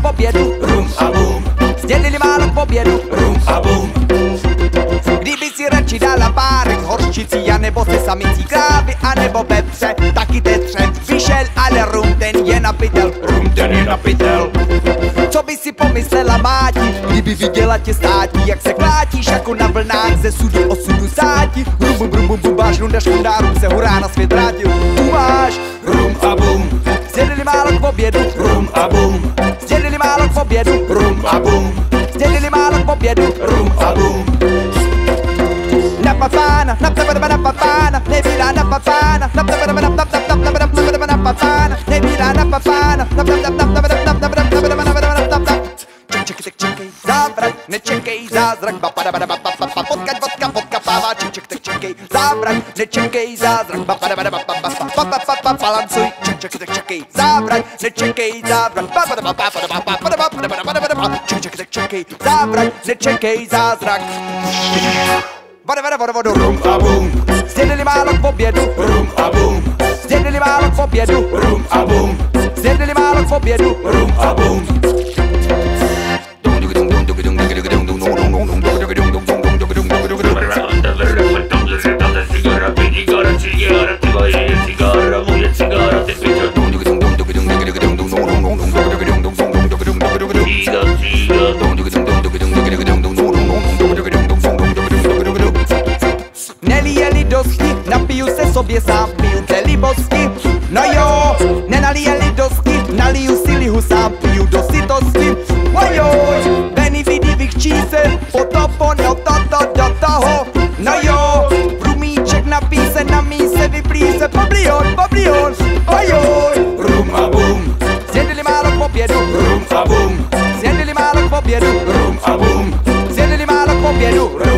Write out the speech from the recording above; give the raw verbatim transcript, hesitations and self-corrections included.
obědu, rum a bum, sdělili málo k obědu, rum a bum. Kdyby si radši dala párek horčicí, anebo se samicí krávy, anebo vepře, taky tetře vyšel, ale rum ten je na pytel, Rum ten je na pytel. Co by si pomyslela máti, kdyby viděla tě státí, jak se klátíš jako na vlnách ze sudu osudu sáti. Rum bum bum bum bum báš, lundaš lundárum se hurá na svět vrátil. Tu máš Rum a bum, sdělili málo k obědu, rum a bum, sdělili málo k obědu, rum a bum, sdělili málo k obědu, rum a bum. na papána, na papána, na papána, nevíra na papána, na papána, na papána, na papána, na papána, nevíra na papána, na papána, na papána, na papána, na papána, na papána, na papána. Čekej, čekej, závrat, nečekej zázrak, bapada, bada, bada, bada, potka, vodka, vodka, páva, čekej, čekej, závrat, nečekej zázrak, bapada, bada, bada, bada, bada, balancuj, čekej, čekej, závrat, nečekej závrat, bapada, bada, bada, bada, bada, bada, bada, bada, čekej, čekej, závrat, nečekej zázrak. Vada, vada, vada, vada, Rum a bum, sdělili málo k obědu, rum a bum, sdělili málo k obědu, rum a bum, sdělili málo k obědu, rum a bum. Nelijeli dosti, napiju se sobě sám, piju dle libosti. No jo, nenalijeli dosti, naliju si lihu sám, piju do sytosti. Ojoj, benefity vychčí se, potopo, no toto do toho. No jo, průmíček napí se, na míse vyplí se, poblion, poblion. Ojoj, Rum a bum, sjedili málo k obědu, rum a bum, sjedili málo k obědu, rum a bum, sjedili málo k obědu.